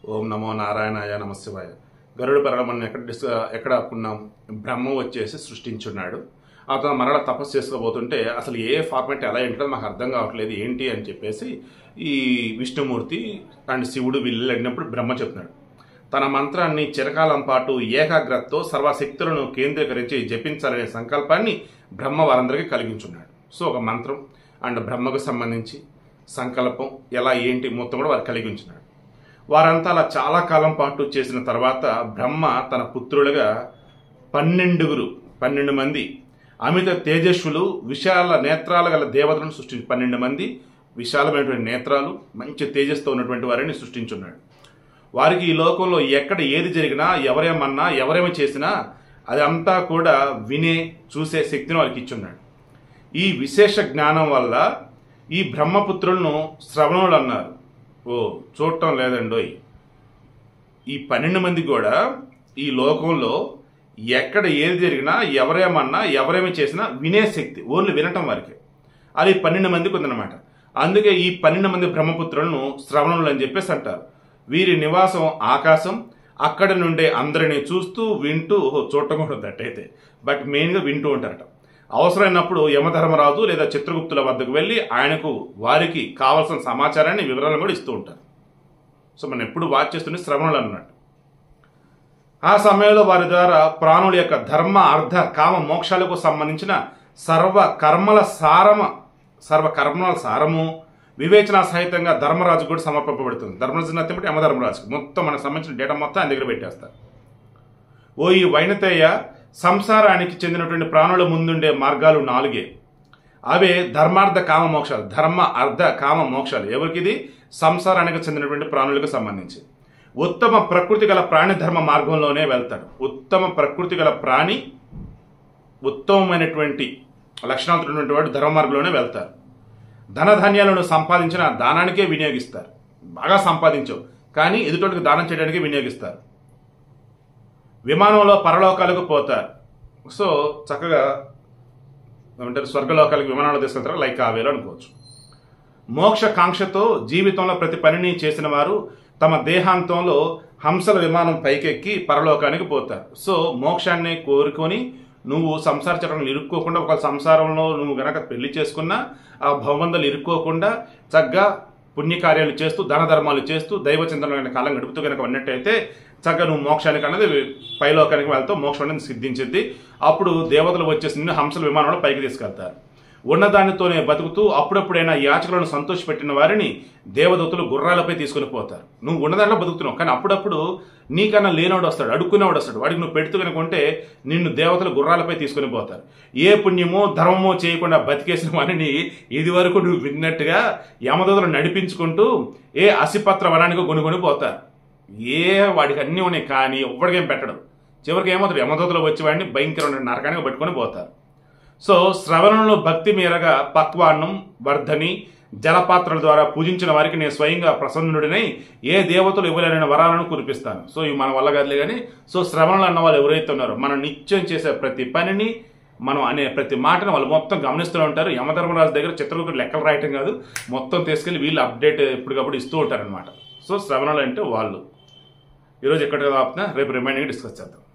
ఓం నమో నారాయణాయ నమశివాయ. గరుడు పరగ మనం ఎక్కడ అనుకున్నాం? బ్రహ్మ వచ్చేసి సృష్టించున్నాడు. అతను మరలా తపస్సు చేసుకోబోతుంటే అసలు ఏ ఫార్మాట్ ఎలా ఏంటో మాకు అర్థం కావట్లేదు ఏంటి అని చెప్పేసి ఈ విష్ణుమూర్తి అండ్ శివుడు వీళ్ళు అడిగినప్పుడు బ్రహ్మ చెప్తున్నాడు. తన మంత్రాన్ని చిరకాలం పాటు ఏకాగ్రతతో సర్వశక్తులను కేంద్రీకరించి జపించాలనే సంకల్పాన్ని బ్రహ్మ వారందరికీ కలిగించున్నాడు. సో ఒక మంత్రం అండ్ బ్రహ్మకు సంబంధించి సంకల్పం ఎలా ఏంటి మొత్తం కూడా వారు కలిగించున్నాడు. వారంతా అలా చాలా కాలం పాటు చేసిన తర్వాత బ్రహ్మ తన పుత్రులుగా 12 మంది అమిత తేజస్సులు విశాల నేత్రాలు గల దేవతలను సృష్టించి 12 మంది విశాలమైనటువంటి నేత్రాలు మంచి తేజస్తో ఉన్నటువంటి వారిని సృష్టించున్నాడు. వారికి ఈ లోకంలో ఎక్కడ ఏది జరిగినా ఎవరేమన్నా ఎవరేమి చేసినా అది అంతా కూడా వినే చూసే శక్తిని వారికి ఇచ్చున్నాడు. ఈ విశేష జ్ఞానం వల్ల ఈ బ్రహ్మపుత్రులను శ్రవణులు అన్నారు. ఓ చూడటం లేదండోయ్. ఈ 12 మంది కూడా ఈ లోకంలో ఎక్కడ ఏది జరిగినా ఎవరేమన్నా ఎవరేమి చేసినా వినే శక్తి, ఓన్లీ వినటం వారికి. అది 12 మందికి ఉందన్నమాట. అందుకే ఈ 12 మంది బ్రహ్మపుత్రులను శ్రవణులు అని చెప్పేసి అంటారు. వీరి నివాసం ఆకాశం. అక్కడి నుండే అందరినీ చూస్తూ వింటూ చూడటం కూడా దట్టయితే బట్ మెయిన్గా వింటూ ఉంటారట. అవసరమైనప్పుడు యమధర్మరాజు లేదా చిత్రగుప్తుల వద్దకు వెళ్ళి ఆయనకు వారికి కావలసిన సమాచారాన్ని వివరాలను కూడా ఇస్తూ ఉంటారు. సో మనం ఎప్పుడు వాచ్ చేస్తుంటే శ్రవణులు అన్నట్టు. ఆ సమయంలో వారి ద్వారా ప్రాణుల యొక్క ధర్మ అర్థ కామ మోక్షాలకు సంబంధించిన సర్వకర్మల సారము వివేచన సహితంగా ధర్మరాజు కూడా సమర్పింపబడుతుంది. ధర్మరాజు అంటే యమధర్మరాజుకి మొత్తం మనకు సంబంధించిన డేటా మొత్తం ఆయన దగ్గర పెట్టేస్తారు. ఓ ఈ వైనతేయ, సంసారానికి చెందినటువంటి ప్రాణుల ముందుండే మార్గాలు 4. అవే ధర్మార్థ కామ మోక్షాలు. ధర్మ అర్థ కామ మోక్షాలు ఎవరికిది? సంసారానికి చెందినటువంటి ప్రాణులకు సంబంధించి. ఉత్తమ ప్రకృతి గల ప్రాణి ధర్మ మార్గంలోనే వెళ్తాడు. ఉత్తమ ప్రకృతి గల ప్రాణి ఉత్తమమైనటువంటి లక్షణాలతో ఉన్నటువంటి వాడు ధర్మ మార్గంలోనే వెళ్తారు. ధనధాన్యాలను సంపాదించిన దానానికే వినియోగిస్తారు. బాగా సంపాదించవు కానీ ఎదుటోళ్ళకి దానం చేయడానికి వినియోగిస్తారు. విమానంలో పరలోకాలకు పోతారు. సో చక్కగా ఏమంటారు, స్వర్గలోకాలకు విమానంలో తీసుకెళ్తారు. లైక్ ఆ వేలో అనుకోవచ్చు. మోక్ష కాంక్షతో జీవితంలో ప్రతి పనిని చేసిన వారు తమ దేహాంతంలో హంసల విమానం పైకెక్కి పరలోకానికి పోతారు. సో మోక్షాన్ని కోరుకొని నువ్వు సంసార చక్రంలో ఇరుక్కోకుండా, ఒక సంసారంలో నువ్వు గనక పెళ్లి చేసుకున్నా ఆ భవబంధాలు ఇరుక్కోకుండా చక్కగా పుణ్యకార్యాలు చేస్తూ దాన ధర్మాలు చేస్తూ దైవచింతనమైన కాలం గడుపుతూ కనుక ఉన్నట్టయితే చక్కగా నువ్వు మోక్షానికి అన్నది పైలోకానికి వెళ్తావు. మోక్షం అనేది సిద్ధించింది. అప్పుడు దేవతలు వచ్చేసి నిన్ను హంసల విమానంలో పైకి తీసుకెళ్తారు. ఉన్నదానితోనే బతుకుతూ అప్పుడప్పుడైనా యాచకులను సంతోషపెట్టిన వారిని దేవదూతలు గుర్రాలపై తీసుకుని పోతారు. నువ్వు ఉన్నదానిలో బతుకుతున్నావు కానీ అప్పుడప్పుడు నీకన్నా లేనివాడు వస్తాడు, అడుక్కునేవాడు వస్తాడు. వాడికి నువ్వు పెడుతూ కనుక ఉంటే నిన్ను దేవతలు గుర్రాలపై తీసుకుని పోతారు. ఏ పుణ్యమో ధర్మమో చేయకుండా బతికేసిన వారిని ఇది వరకు నువ్వు విన్నట్టుగా యమదూతలు నడిపించుకుంటూ ఏ అసిపత్ర వనానికి కొనుక్కొని పోతారు. ఏ వాడికి అన్నీ ఉన్నాయి కానీ ఎవ్వడికేం పెట్టడం. చివరికి ఏమవుతారు, యమదూతలు వచ్చి వాడిని భయంకరమైన నరకానికి పట్టుకొని పోతారు. సో శ్రవణంలో భక్తి మేరగా పక్వాన్నం వర్ధని జలపాత్రల ద్వారా పూజించిన వారికి నేను స్వయంగా ప్రసన్నుడినై ఏ దేవతలు ఇవ్వలేని వరాలను కురిపిస్తాను. సో ఇవి మన వల్ల కాదులే కానీ సో శ్రవణలు అన్న వాళ్ళు ఎవరైతే ఉన్నారో మనం నిత్యం చేసే ప్రతి పనిని మనం అనే ప్రతి మాటను వాళ్ళు మొత్తం గమనిస్తూ ఉంటారు. యమధర్మరాజు దగ్గర చిత్రగుప్తుడు లెక్కలు రాయటం కాదు, మొత్తం తీసుకెళ్లి వీళ్ళు అప్డేట్ ఎప్పటికప్పుడు ఇస్తూ ఉంటారనమాట. సో శ్రవణలు అంటే వాళ్ళు. ఈరోజు ఎక్కడికి ఆపుతున్నా, రేపు రిమైండింగ్ డిస్కస్ చేద్దాం.